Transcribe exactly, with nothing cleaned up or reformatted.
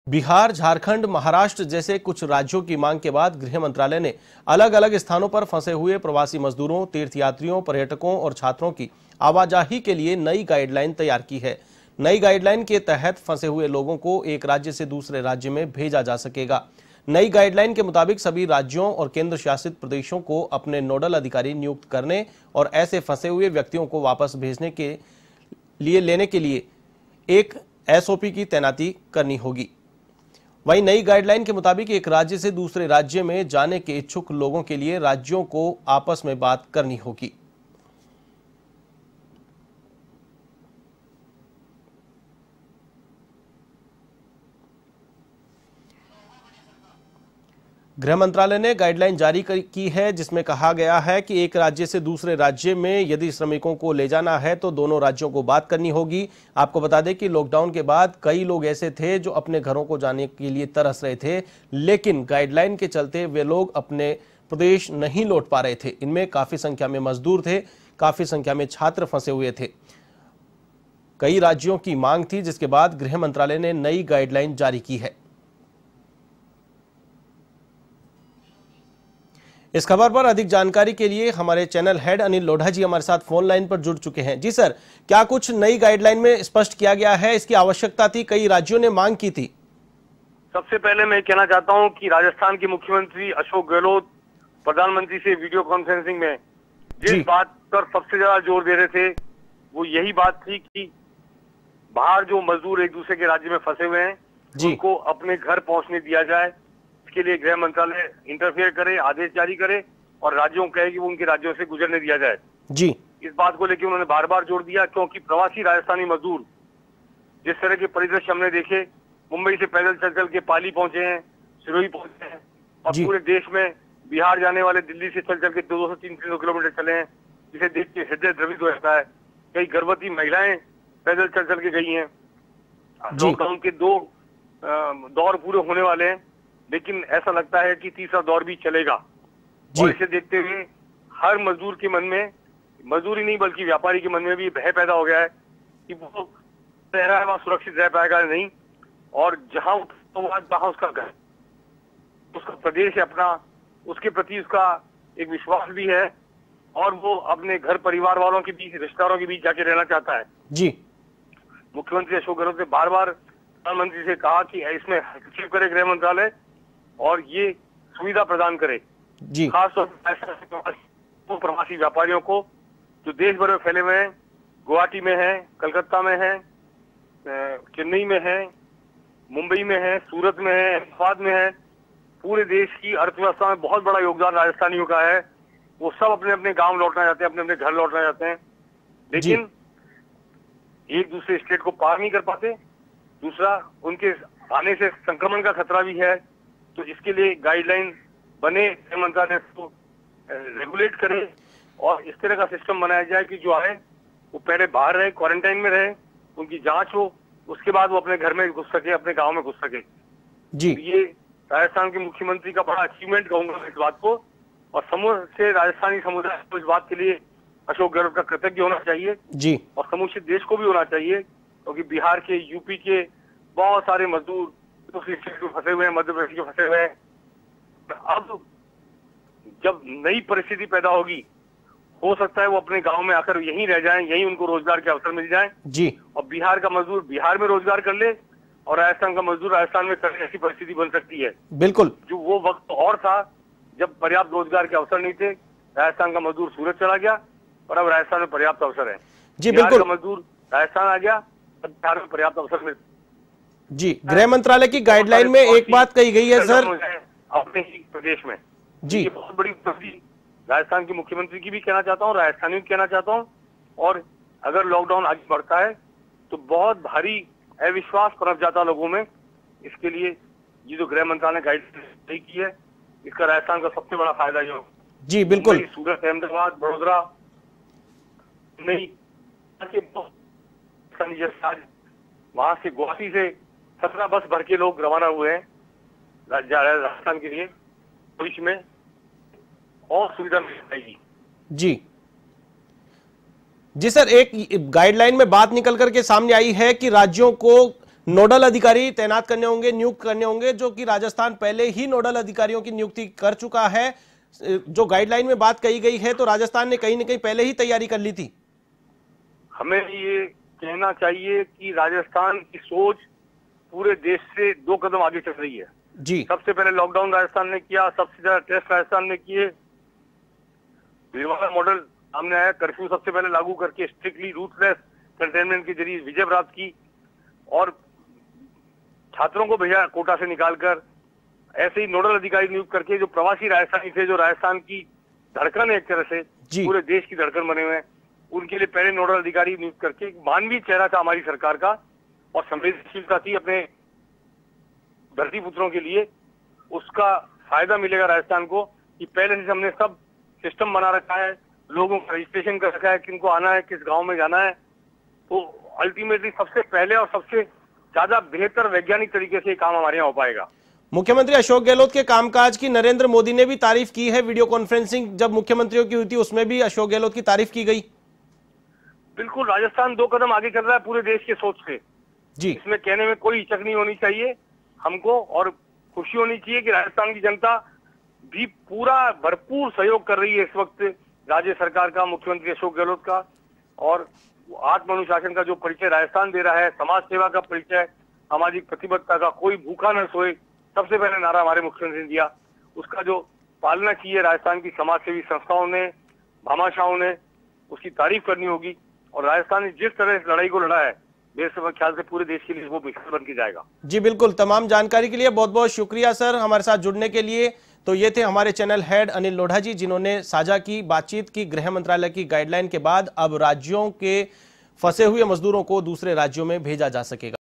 बिहार, झारखंड, महाराष्ट्र जैसे कुछ राज्यों की मांग के बाद गृह मंत्रालय ने अलग अलग स्थानों पर फंसे हुए प्रवासी मजदूरों, तीर्थयात्रियों, पर्यटकों और छात्रों की आवाजाही के लिए नई गाइडलाइन तैयार की है। नई गाइडलाइन के तहत फंसे हुए लोगों को एक राज्य से दूसरे राज्य में भेजा जा सकेगा। नई गाइडलाइन के मुताबिक सभी राज्यों और केंद्र शासित प्रदेशों को अपने नोडल अधिकारी नियुक्त करने और ऐसे फंसे हुए व्यक्तियों को वापस भेजने के लिए लेने के लिए एक एसओपी की तैनाती करनी होगी। वहीं नई गाइडलाइन के मुताबिक एक राज्य से दूसरे राज्य में जाने के इच्छुक लोगों के लिए राज्यों को आपस में बात करनी होगी। गृह मंत्रालय ने गाइडलाइन जारी की है, जिसमें कहा गया है कि एक राज्य से दूसरे राज्य में यदि श्रमिकों को ले जाना है तो दोनों राज्यों को बात करनी होगी। आपको बता दें कि लॉकडाउन के बाद कई लोग ऐसे थे जो अपने घरों को जाने के लिए तरस रहे थे, लेकिन गाइडलाइन के चलते वे लोग अपने प्रदेश नहीं लौट पा रहे थे। इनमें काफी संख्या में मजदूर थे, काफी संख्या में छात्र फंसे हुए थे। कई राज्यों की मांग थी, जिसके बाद गृह मंत्रालय ने नई गाइडलाइन जारी की है। इस खबर पर अधिक जानकारी के लिए हमारे चैनल हेड अनिल लोढ़ा जी हमारे साथ फोन लाइन पर जुड़ चुके हैं। जी सर, क्या कुछ नई गाइडलाइन में स्पष्ट किया गया है? इसकी आवश्यकता थी, कई राज्यों ने मांग की थी। सबसे पहले मैं कहना चाहता हूं कि राजस्थान के मुख्यमंत्री अशोक गहलोत प्रधानमंत्री से वीडियो कॉन्फ्रेंसिंग में जिस बात पर सबसे ज्यादा जोर दे रहे थे वो यही बात थी कि बाहर जो मजदूर एक दूसरे के राज्य में फंसे हुए हैं उनको अपने घर पहुंचने दिया जाए। के लिए गृह मंत्रालय इंटरफेयर करे, आदेश जारी करे और राज्यों को कहे कि वो उनके राज्यों से गुजरने दिया जाए। जी, इस बात को लेकर उन्होंने बार बार जोर दिया, क्योंकि प्रवासी राजस्थानी मजदूर जिस तरह के परिदृश्य हमने देखे, मुंबई से पैदल चल चल के पाली पहुंचे हैं, सिरोही पहुंचे हैं और पूरे देश में बिहार जाने वाले दिल्ली से चल चल के दो सौ तीन सौ किलोमीटर चले हैं, जिसे देख के हृदय द्रवित हो जाता है। कई गर्भवती महिलाएं पैदल चल चल के गई हैं। लॉकडाउन के दो दौर पूरे होने वाले हैं, लेकिन ऐसा लगता है कि तीसरा दौर भी चलेगा। और इसे देखते हुए हर मजदूर के मन में, मजदूर ही नहीं बल्कि व्यापारी के मन में भी भय पैदा हो गया है कि वो रह रहा है वहां सुरक्षित रह पाएगा नहीं, और जहां वहां उसका घर, उसका प्रदेश है अपना, उसके प्रति उसका एक विश्वास भी है और वो अपने घर परिवार वालों के बीच, रिश्तेदारों के बीच जाके रहना चाहता है। जी, मुख्यमंत्री अशोक गहलोत ने बार बार प्रधानमंत्री से कहा कि इसमें हस्तक्षेप करे गृह मंत्रालय और ये सुविधा प्रदान करे, जी, खासतौर पर प्रवासी व्यापारियों को जो देश भर में फैले हुए हैं, गुवाहाटी में है, कलकत्ता में है, चेन्नई में है, मुंबई में है, सूरत में है, अहमदाबाद में है। पूरे देश की अर्थव्यवस्था में बहुत बड़ा योगदान राजस्थानियों का है। वो सब अपने अपने गांव लौटना चाहते हैं, अपने अपने घर लौटना चाहते हैं, लेकिन एक दूसरे स्टेट को पार नहीं कर पाते। दूसरा, उनके आने से संक्रमण का खतरा भी है। तो इसके लिए गाइडलाइन बने, गृह मंत्रालय को रेगुलेट करे और इस तरह का सिस्टम बनाया जाए कि जो आए वो पहले बाहर रहे, क्वारंटाइन में रहे, उनकी जांच हो, उसके बाद वो अपने घर में घुस सके, अपने गांव में घुस सके। जी, तो ये राजस्थान के मुख्यमंत्री का बड़ा अचीवमेंट कहूंगा मैं इस बात को, और समूचे राजस्थानी समुदाय को इस बात के लिए अशोक गहलोत का कृतज्ञ होना चाहिए जी, और समूचे देश को भी होना चाहिए, क्योंकि तो बिहार के, यूपी के बहुत सारे मजदूर दूसरी स्टेट में फंसे हुए हैं, मध्य प्रदेश में फंसे हुए हैं। अब जब नई परिस्थिति पैदा होगी, हो सकता है वो अपने गांव में आकर यहीं रह जाएं, यहीं उनको रोजगार के अवसर मिल जाएं जी, और बिहार का मजदूर बिहार में रोजगार कर ले और राजस्थान का मजदूर राजस्थान में कर ले, ऐसी परिस्थिति बन सकती है। बिल्कुल, जो वो वक्त और था जब पर्याप्त रोजगार के अवसर नहीं थे, राजस्थान का मजदूर सूरत चला गया और अब राजस्थान में पर्याप्त अवसर है। जी बिल्कुल, मजदूर राजस्थान आ गया, अब बिहार में पर्याप्त अवसर मिल। जी, गृह मंत्रालय की गाइडलाइन में एक बात कही गई है सर, अपने ही प्रदेश में जी, ये बहुत बड़ी उपलब्धि राजस्थान के मुख्यमंत्री की भी कहना चाहता हूँ, राजस्थानियों की कहना चाहता हूँ। और अगर लॉकडाउन आगे बढ़ता है तो बहुत भारी अविश्वास पनप जाता लोगों में। इसके लिए ये जो गृह मंत्रालय ने गाइडलाइन की है, इसका राजस्थान का सबसे बड़ा फायदा ये हो। जी बिल्कुल, सूरत, अहमदाबाद, बड़ोदरा, नहीं वहां से गुवाहाटी से सत्रह बस भर के लोग रवाना हुए हैं राजस्थान के लिए। भविष्य में और सुविधा मिल जाएगी। जी जी सर, एक गाइडलाइन में बात निकल करके सामने आई है कि राज्यों को नोडल अधिकारी तैनात करने होंगे, नियुक्त करने होंगे, जो कि राजस्थान पहले ही नोडल अधिकारियों की नियुक्ति कर चुका है। जो गाइडलाइन में बात कही गई है तो राजस्थान ने कहीं ना कहीं पहले ही तैयारी कर ली थी। हमें ये कहना चाहिए कि राजस्थान की सोच पूरे देश से दो कदम आगे चल रही है जी। सबसे पहले लॉकडाउन राजस्थान ने किया, सबसे ज्यादा टेस्ट राजस्थान ने किए, भीलवाड़ा मॉडल सामने आया, कर्फ्यू सबसे पहले लागू करके स्ट्रिक्टली रूथलेस कंटेनमेंट के जरिए विजय प्राप्त की और छात्रों को भेजा कोटा से निकालकर। ऐसे ही नोडल अधिकारी नियुक्त करके जो प्रवासी राजस्थानी थे, जो राजस्थान की धड़कन है एक तरह से, पूरे देश की धड़कन बने हुए हैं, उनके लिए पहले नोडल अधिकारी नियुक्त करके मानवीय चेहरा था हमारी सरकार का और संवेदनशीलता थी अपने धरती पुत्रों के लिए। उसका फायदा मिलेगा राजस्थान को कि पहले से हमने सब सिस्टम बना रखा है, लोगों का रजिस्ट्रेशन कर रखा है, किनको आना है, किस गांव में जाना है। तो अल्टीमेटली सबसे पहले और सबसे ज्यादा बेहतर वैज्ञानिक तरीके से काम हमारे यहाँ हो पाएगा। मुख्यमंत्री अशोक गहलोत के कामकाज की नरेंद्र मोदी ने भी तारीफ की है। वीडियो कॉन्फ्रेंसिंग जब मुख्यमंत्रियों की हुई थी उसमें भी अशोक गहलोत की तारीफ की गई। बिल्कुल, राजस्थान दो कदम आगे चल रहा है पूरे देश के सोच से जी। इसमें कहने में कोई हिचक नहीं होनी चाहिए हमको, और खुशी होनी चाहिए कि राजस्थान की जनता भी पूरा भरपूर सहयोग कर रही है इस वक्त राज्य सरकार का, मुख्यमंत्री अशोक गहलोत का। और आत्म अनुशासन का जो परिचय राजस्थान दे रहा है, समाज सेवा का परिचय, सामाजिक प्रतिबद्धता का, कोई भूखा न सोए, सबसे पहले नारा हमारे मुख्यमंत्री ने दिया, उसका जो पालना चाहिए राजस्थान की समाज सेवी संस्थाओं ने, भामाशाहों ने, उसकी तारीफ करनी होगी। और राजस्थान ने जिस तरह इस लड़ाई को लड़ा है, मेरे ख्याल से पूरे देश के लिए वो मिसाल बन के जाएगा। जी बिल्कुल, तमाम जानकारी के लिए बहुत बहुत शुक्रिया सर, हमारे साथ जुड़ने के लिए। तो ये थे हमारे चैनल हेड अनिल लोढ़ा जी, जिन्होंने साझा की बातचीत की गृह मंत्रालय की गाइडलाइन के बाद अब राज्यों के फंसे हुए मजदूरों को दूसरे राज्यों में भेजा जा सकेगा।